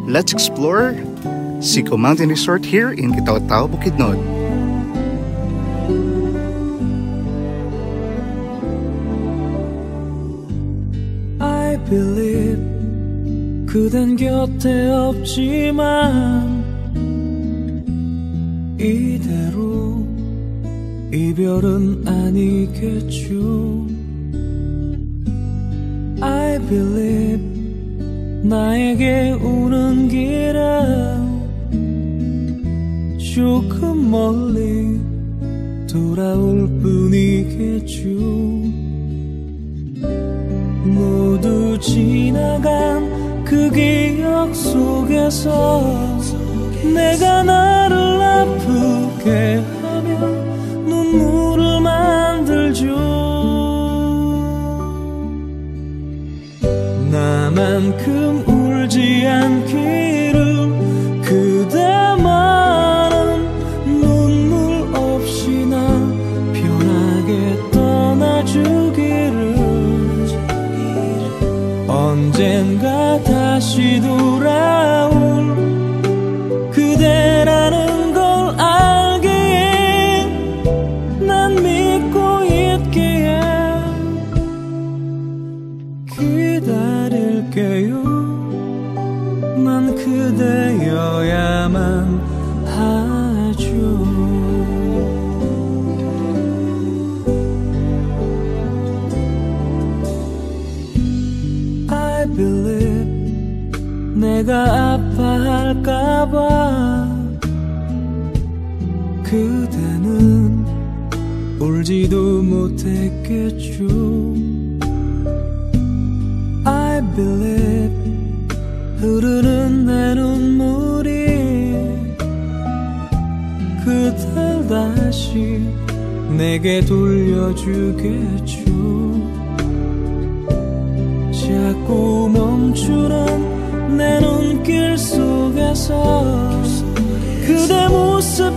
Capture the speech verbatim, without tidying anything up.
Let's explore Cinco Mountain Resort here in Kitao-Tao, Bukidnon. I believe 그댄 곁에 없지만 이대로 이별은 아니겠죠. I believe 나에게 오는 길은 조금 멀리 돌아올 뿐이겠죠. 모두 지나간 그 기억 속에서 내가 나를 아프게 하며 눈물을 만들죠. 나만큼 울지 않기를 그대만은 눈물 없이 나 편하게 떠나주기를. 언젠가 다시 돌아올 그대라는 걸 알기에 난 믿고 있기에 기다릴게요. 난 그대여야만 하죠. I believe 내가 아파할까봐 그대는 울지도 못했겠죠. I believe 흐르는 내 눈물이 그댈 다시 내게 돌려주겠죠. 자꾸 멈추는 내 눈길 속에서 그대 모습